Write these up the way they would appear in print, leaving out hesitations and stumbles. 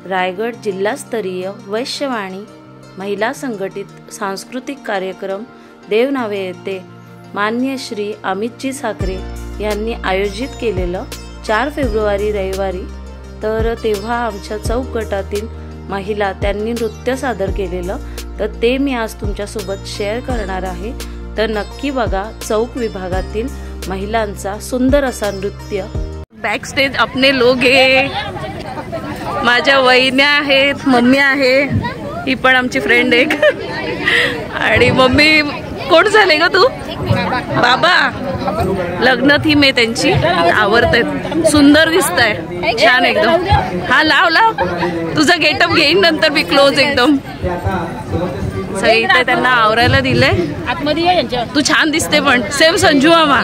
रायगड जिल्हास्तरीय वैश्यवाणी महिला संघटित सांस्कृतिक कार्यक्रम देवनावे येथे मान्य श्री अमितजी साखरे यांनी आयोजित केलेलं 4 फेब्रुवारी रविवारी। तर तेव्हा आमच्या चौक गटातील महिला त्यांनी नृत्य सादर केलेलं, तर ते मी आज तुमच्यासोबत शेअर करणार आहे। तर नक्की बघा चौक विभागातील महिलांचा सुंदर असा नृत्य। बॅक स्टेज अपने लोग आहे, माझ्या वहिन्या आहेत, मम्मी आहे, ही पण आमची फ्रेंड एक आणि मम्मी कोण झाले ग तू? बाबा लग्न थीम आहे त्यांची, आवडतात, सुंदर दिसताय, छान एकदम। हा लाव लाव तुझा गेटअप घेईन नंतर मी क्लोज एकदम। सगळे इथे त्यांना आवरायला दिलंय, तू छान दिसते पण सेम संजू मामा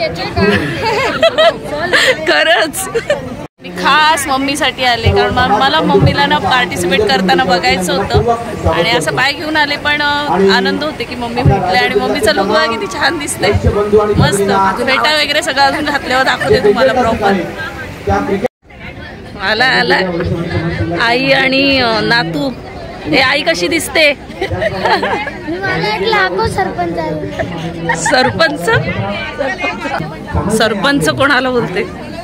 खरंच। मी खास मम्मीसाठी आले कारण मला मम्मीला ना पार्टिसिपेट करताना बघायचं होतं आणि असं पाय घेऊन आले, पण आनंद होते की मम्मी भेटले आणि मम्मीचा लुक बघा किती छान दिसते, मस्त। फेटा वगैरे सगळं अजून घातल्यावर दाखवते तुम्हाला प्रॉपर। आला आला आई आणि नातू। हे आई कशी दिसते? सरपंच सरपंच कोणाला बोलते?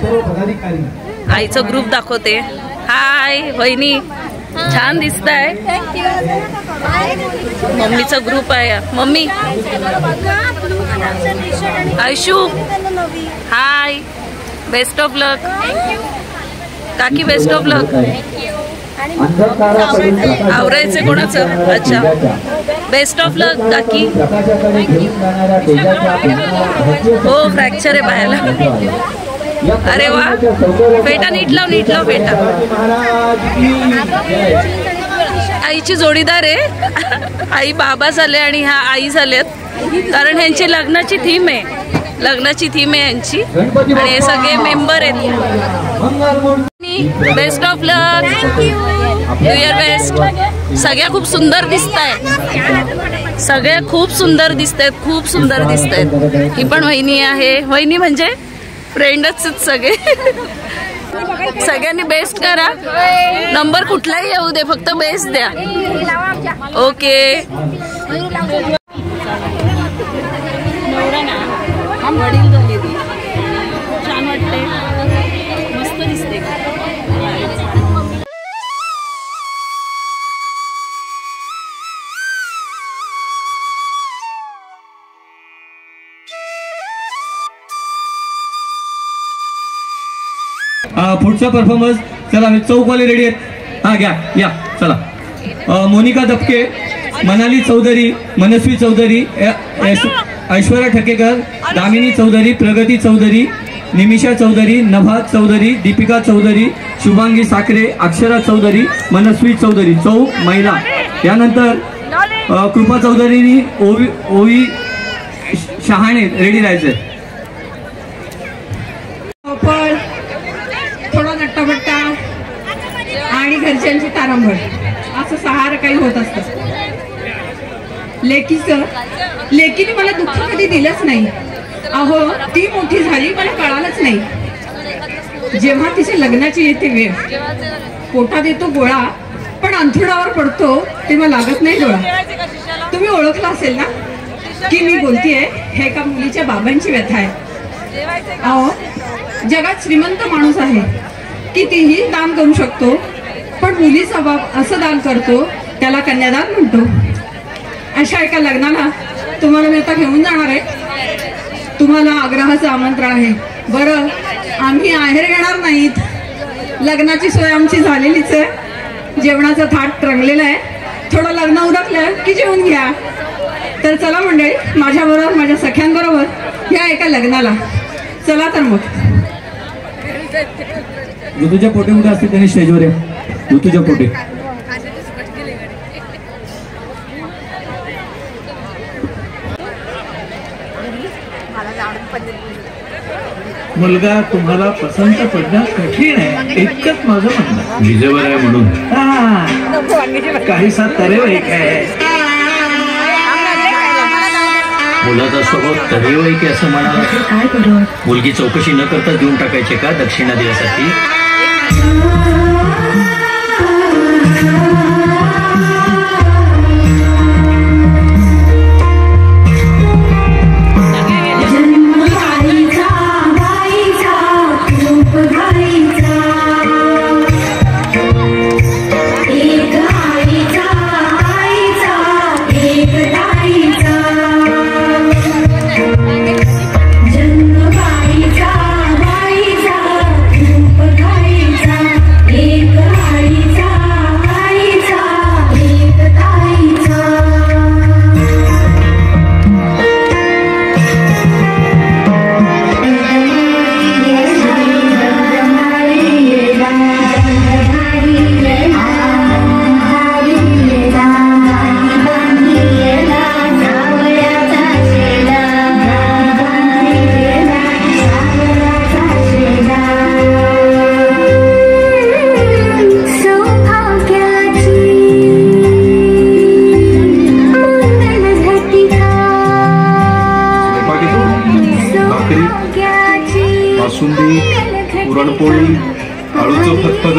आईचं ग्रुप दाखवते। हाय वहिनी, छान दिसताय। मम्मीचा ग्रुप आहे, mummy Ayshu hi, best of luck काकी, बेस्ट ऑफ लक। आवरायचे कोणाचं? अच्छा, बेस्ट ऑफ लक काकी। हो फ्रॅक्चर आहे पायाला। अरे वा, फेटा नीट लाव, नीट लाव फेटा। आईची जोडीदार आहे, आई बाबा झाले आणि ह्या आई झालेत, कारण ह्यांची लग्नाची थीम आहे, लग्नाची थीम आहे यांची आणि हे सगळे मेंबर आहेत। Best of luck, new year best. सगळ्या खूप सुंदर दिसताय, सगळ्या खूप सुंदर दिसतायत, खूप सुंदर दिसतायत। ही पण वहिनी आहे, वहिनी म्हणजे फ्रेंडच सगळे। सगळ्यांनी बेस्ट करा, नंबर कुठलाही येऊ दे, फक्त बेस्ट द्या। ओके वडील झाले ती, छान वाटते, मस्त दिसते। पुढचा परफॉर्मन्स, चला चौकवाले रेडी आहेत? हा घ्या या, चला। मोनिका दपके, मनाली चौधरी, मनस्वी चौधरी, ऐश्वर्या ठकेकर, दामिनी चौधरी, प्रगती चौधरी, निमिषा चौधरी, नभा चौधरी, दीपिका चौधरी, शुभांगी साखरे, अक्षरा चौधरी, मनस्वी चौधरी, चौक महिला। यानंतर कृपा चौधरीनी, ओवी शहाणे रेडी राहायचे। थोडा नट्टाबट्टा आणि घरच्यांची तारांबळ असं सहार काही होत असतं। लेकीने मला दुःख कधी दिलंच नाही, अहो ती मोठी झाली मला कळालंच नाही। जेव्हा तिच्या लग्नाची येते वेळ, पोटात येतो गोळा पण अंथरुणावर पडतो तेव्हा लागत नाही डोळा। तुम्ही ओळखलं असेल ना की मी बोलतीये हे एका मुलीच्या बाबांची व्यथा आहे। अहो जगात श्रीमंत माणूस आहे कितीही दान करू शकतो, पण मुलीचा बाप असं दान करतो त्याला कन्यादान म्हणतो। अशा एका लग्नाला तुम्हाला मी आता घेऊन जाणार आहे, तुम्हाला आग्रहाचं आमंत्रण आहे। बरं आम्ही आहेर घेणार नाहीत, लग्नाची सोय आमची झालेलीच आहे, जेवणाचं थाट रंगलेलं आहे, थोडं लग्न उरकलं की जेवून घ्या। तर चला मंडळी, माझ्याबरोबर माझ्या सख्यांबरोबर या एका लग्नाला चला। तर मग ऋतूच्या पोटे कुठे असते त्यांनी स्टेजवर या, ऋतूच्या पोटे। मुलगा तुम्हाला पसंत पडणं कठीण आहे, इतकंच माझं म्हणणं। विजेवर आहे म्हणून काहीसा तरेवाईक आहे, मुलाचा स्वभाव तरेवाईक आहे असं म्हणाला काय करू? मुलगी चौकशी न करता देऊन टाकायचे का दक्षिणा देण्यासाठी? आळूचं फतफद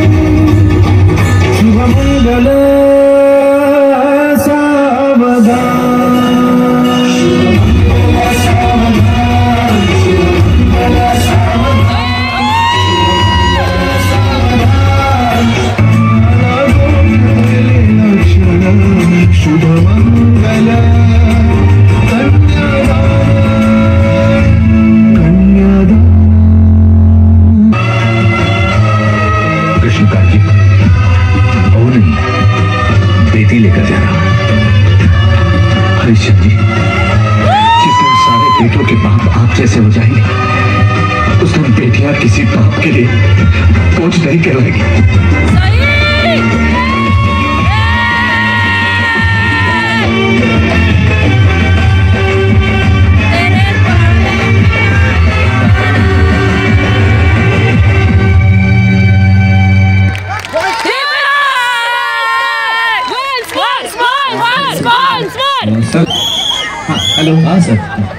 सावधान कृष्ण जी, जिस दिन सारे बेटों के बाप आप जैसे हो जाएंगे, उस दिन बेटियां किसी बाप के लिए बोझ नहीं कहलाएगी। सर हॅलो, हां सर,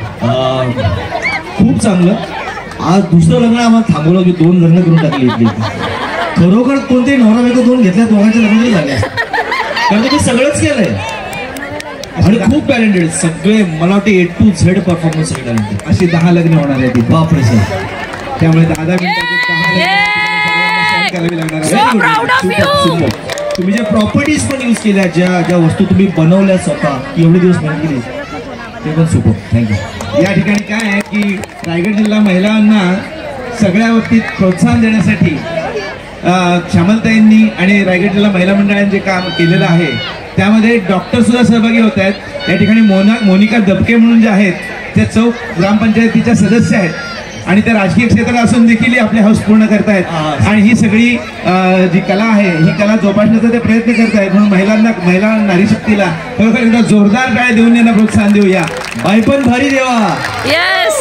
खूप चांगलं. आज दुसरं लग्न आम्हाला थांबवलं की 2 लग्न करून टाकली इथली. खरोखर कोणते नवरा बायको 2 घेतल्या, दोघांचे लग्न तरी झाले, कारण तुम्ही सगळंच केलंय आणि खूप टॅलेंटेड सगळे. मला वाटते A to Z परफॉर्मन्स सगळे टॅलेंटेड. अशी 10 लग्न होणार आहे ती. बापरे सर, त्यामुळे 10 मिनिटात 10 करावी लागणार. तुम्ही ज्या प्रॉपर्टीज पण यूज केल्या, ज्या वस्तू तुम्ही बनवल्या स्वतः, एवढे दिवस मेहनत केली, ते पण सुपर. थँक्यू. या ठिकाणी काय आहे की रायगड जिल्हा महिलांना सगळ्या बाबतीत प्रोत्साहन देण्यासाठी श्यामलताईंनी आणि रायगड जिल्हा महिला मंडळाने जे काम केलेलं आहे त्यामध्ये डॉक्टर सुद्धा सहभागी होत आहेत. या ठिकाणी मोनिका दबके म्हणून जे आहेत त्या चौक ग्रामपंचायतीच्या सदस्य आहेत आणि त्या राजकीय क्षेत्रात असून देखील आपले हौस पूर्ण करतायत. आणि ही सगळी जी कला आहे ही कला जोपासण्याचा ते प्रयत्न करतायत. म्हणून महिला नारी शक्तीला खरोखर एकदा जोरदार टाळ्या देऊन यांना प्रोत्साहन देऊया. बाई पण भारी देवा. येस,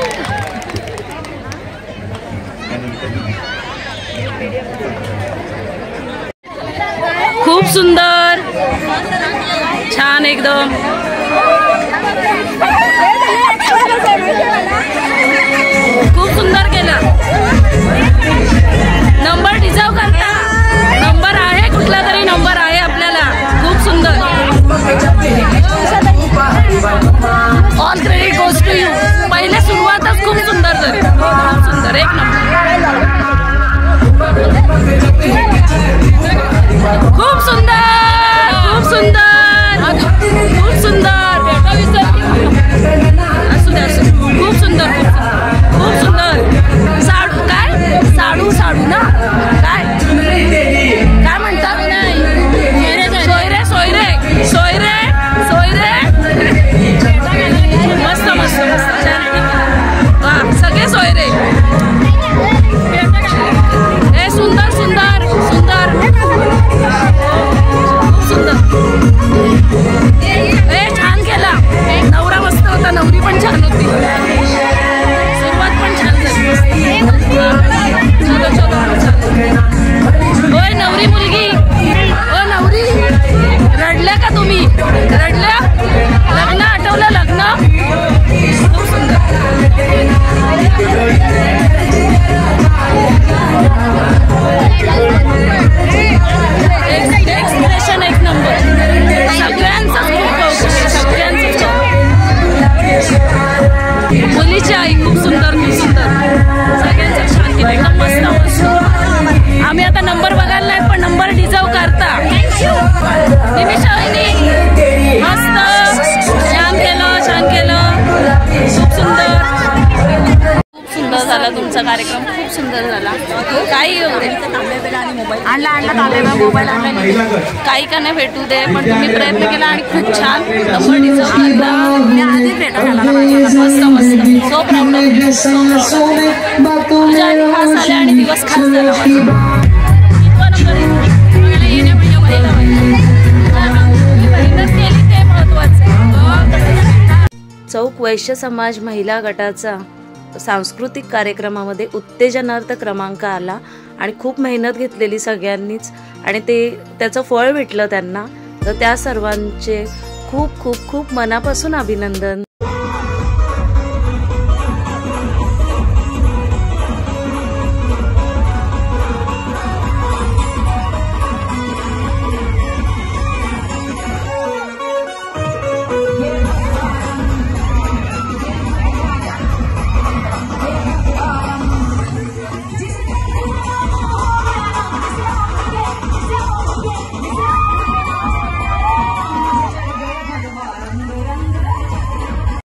खूप सुंदर, छान एकदम. खूप सुंदर केलं. नंबर डिझर्व करता. नंबर आहे, कुठला तरी नंबर आहे आपल्याला. खूप सुंदर. All credit goes to you. पहिले सुरुवातच खूप सुंदर झाली. खूप सुंदर, एक नंबर. खूप सुंदर, खूप सुंदर, खूप सुंदर. असू द्या, खूप सुंदर, खूप सुंदर. साडू काय? साडू ना काय म्हणतात? सोयरे सोयरे सोयरे सोयरे. मस्त मस्त मस्त. वा, सगळे सोयरे. हे सुंदर सुंदर सुंदर, खूप सुंदर. हे छान केला. नवरा मस्त होता, नवरी पण छान होती. सुरुवात पण छान झाली. चलो चलो. होय नवरी मुलगी, ओ नवरी, रडल्या का तुम्ही? रडल्या? लग्न आठवलं? लग्न खूप सुंदर. एक्सप्रेशन एक नंबर. सगळ्यांचाच खूप कौतुक आहे, सगळ्यांचं. मुलीची आई खूप सुंदर, खूप सुंदर. सगळ्यांचं छान केलं, एकदम मस्त मस्त. आम्ही आता नंबर बघायला नाही, पण नंबर डिझर्व करता. निमिषाने मस्त, छान केलं, छान केलं. खूप सुंदर, खूप सुंदर झाला तुमचा कार्यक्रम. खूप सुंदर झाला. काही आणला तांब्या मोबाईल आणला, काही का नाही भेटू दे, पण तुम्ही प्रयत्न केला आणि खूप छान नंबर डिझर्व केला. आधीच भेटायला मस्त मस्त. सो प्रॉब्लेम खास आले आणि दिवस खास झाला. चौक वैश्य समाज महिला गटाचा सांस्कृतिक कार्यक्रमामध्ये उत्तेजनार्थ क्रमांक आला आणि खूप मेहनत घेतलेली सगळ्यांनीच आणि त्याचं फळ भेटलं त्यांना. तर त्या सर्वांचे खूप खूप खूप मनापासून अभिनंदन.